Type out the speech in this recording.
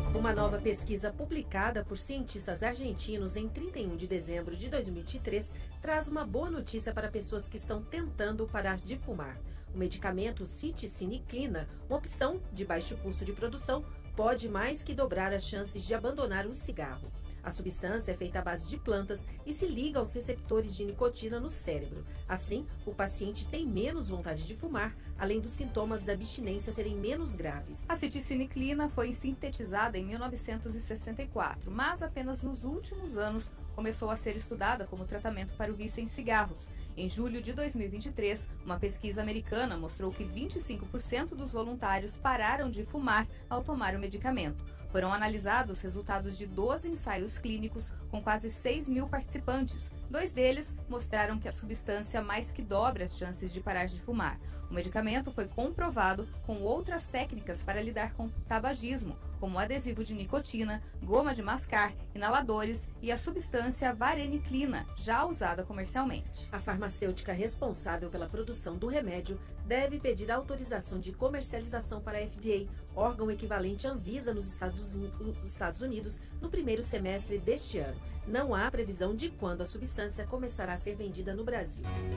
Uma nova pesquisa publicada por cientistas argentinos em 31 de dezembro de 2023 traz uma boa notícia para pessoas que estão tentando parar de fumar. O medicamento citicineclina, uma opção de baixo custo de produção, pode mais que dobrar as chances de abandonar o cigarro. A substância é feita à base de plantas e se liga aos receptores de nicotina no cérebro. Assim, o paciente tem menos vontade de fumar, além dos sintomas da abstinência serem menos graves. A citicineclina foi sintetizada em 1964, mas apenas nos últimos anos começou a ser estudada como tratamento para o vício em cigarros. Em julho de 2023, uma pesquisa americana mostrou que 25% dos voluntários pararam de fumar ao tomar o medicamento. Foram analisados resultados de 12 ensaios clínicos com quase 6 mil participantes. 2 deles mostraram que a substância mais que dobra as chances de parar de fumar. O medicamento foi comprovado com outras técnicas para lidar com tabagismo, como adesivo de nicotina, goma de mascar, inaladores e a substância vareniclina, já usada comercialmente. A farmacêutica responsável pela produção do remédio deve pedir autorização de comercialização para a FDA, órgão equivalente à Anvisa nos Estados Unidos, no primeiro semestre deste ano. Não há previsão de quando a substância começará a ser vendida no Brasil.